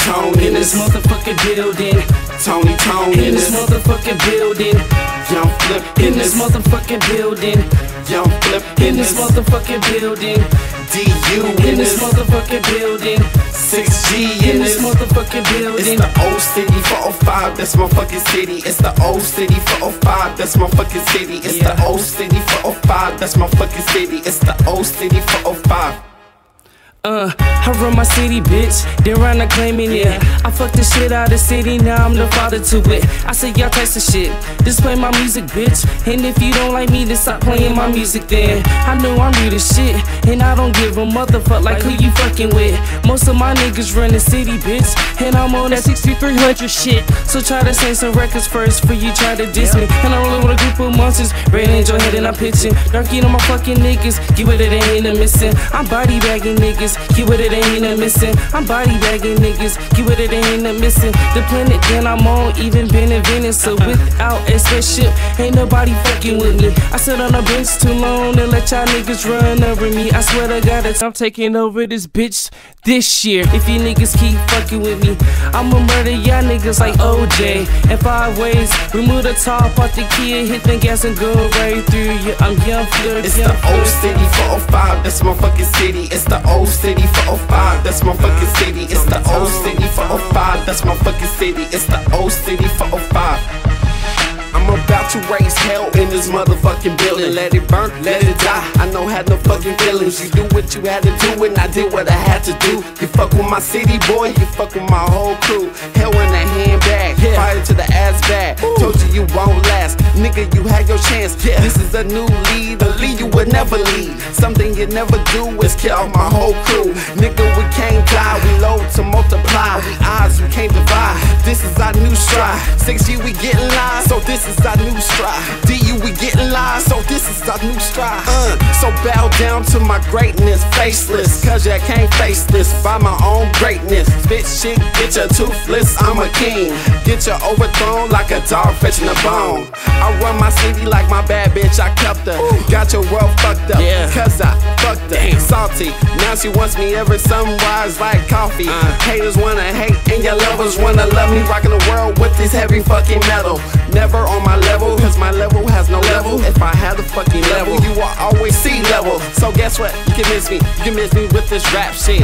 Tone in this motherfucking building. Tony Tone in this motherfucking building. Young Flip in this motherfucking building. Young Flip in this motherfucking building. DU in this motherfucking building. 6G in this motherfucking building. It's the old city 405, that's my fucking city. It's the old city 405, that's my fucking city. It's the old city 405, that's my fucking city. It's the old city 405. I run my city, bitch. They run the claiming it. I fucked the shit out of the city, now I'm the father to it. I say y'all types of shit. Just play my music, bitch. And if you don't like me, then stop playing my music then. I know I'm real as shit, and I don't give a motherfuck like who you fucking with. Most of my niggas run the city, bitch. And I'm on that 6300 shit. So try to sing some records first before you try to diss me. And I'm rolling with a group of monsters. Red Angel head and I'm pitching. Darky on my fucking niggas. Get what it ain't a missing. I'm body bagging niggas. Get what it ain't a missing. I'm body bagging niggas. Get what it ain't a missing. The planet that I'm on even been invented. So without a spaceship, ain't nobody fucking with me. I sit on a bench too long and let y'all niggas run over me. I swear to God that I'm taking over this bitch this year. If you niggas keep fucking with me, I'ma murder y'all niggas like OJ. In 5 ways, remove the top off the kid, hit the gas and go right through you. I'm Young Flip. It's the old city 405, that's my fucking city. It's the old city 405, that's my fucking city. It's the old city 405, that's my fucking city. It's the old city 405. I'm about to raise hell in this motherfucking building. Let it burn, let it die. I don't have no fucking feelings. You do what you had to do and I did what I had to do. You fuck with my city, boy, you fuck with my whole crew. Hell in the handbag, fire to the ass bag. Told you won't last, nigga, you had your chance. This is a new lead, a lead you would never lead. Something you never do is kill my whole crew. Nigga, we can't die, we load to multiply. We odds, we can't divide. This is our new stride. 6G, we getting live, so this is our new stride. DU, we getting live, so this is our new stride. So bow down to my greatness, faceless, cause you can't face this by my own greatness. Spit shit, get your toothless, I'm a king. Get you overthrown like a dog fetching a bone. I run my city like my bad bitch, I kept her. Got your world fucked up, cause I fucked her. Salty, now she wants me every sunrise like coffee. Haters wanna hate and your lovers wanna love me. Rocking the world with this heavy fucking metal. Never on my level, cause my level has no level. If I had a fucking level, you will always see level. So guess what, you can miss me. You can miss me with this rap shit.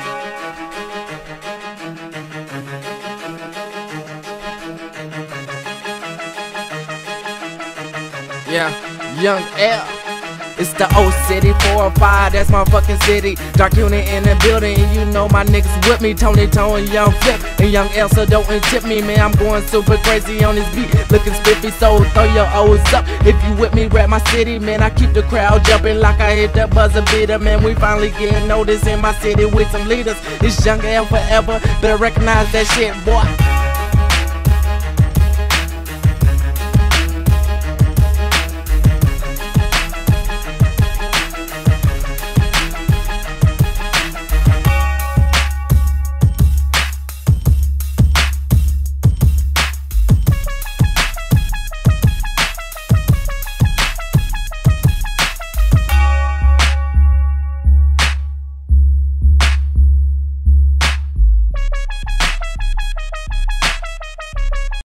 Yeah, Young L. It's the old city 405, that's my fucking city. Dark unit in the building, and you know my niggas with me. Tony Tone, Young Flip, and Young L, so don't tip me, man. I'm going super crazy on this beat, looking spiffy, so throw your O's up. If you with me, rap my city, man. I keep the crowd jumping like I hit the buzzer beater, man. We finally getting noticed in my city with some leaders. It's Young L forever, better recognize that shit, boy.